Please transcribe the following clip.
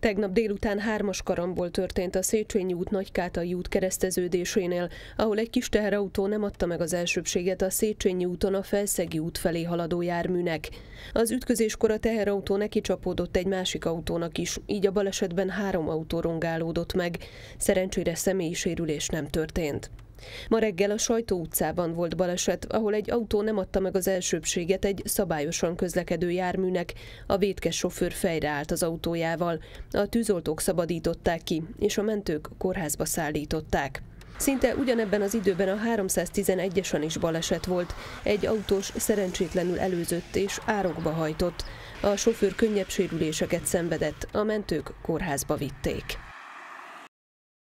Tegnap délután 3-as karambol történt a Széchenyi út Nagykátai út kereszteződésénél, ahol egy kis teherautó nem adta meg az elsőbséget a Széchenyi úton a Felszegi út felé haladó járműnek. Az ütközéskor a teherautó nekicsapódott egy másik autónak is, így a balesetben 3 autó rongálódott meg. Szerencsére személyi sérülés nem történt. Ma reggel a Sajtó utcában volt baleset, ahol egy autó nem adta meg az elsőbséget egy szabályosan közlekedő járműnek, a vétkes sofőr fejreállt az autójával. A tűzoltók szabadították ki, és a mentők kórházba szállították. Szinte ugyanebben az időben a 311-esen is baleset volt. Egy autós szerencsétlenül előzött és árokba hajtott. A sofőr könnyebb sérüléseket szenvedett, a mentők kórházba vitték.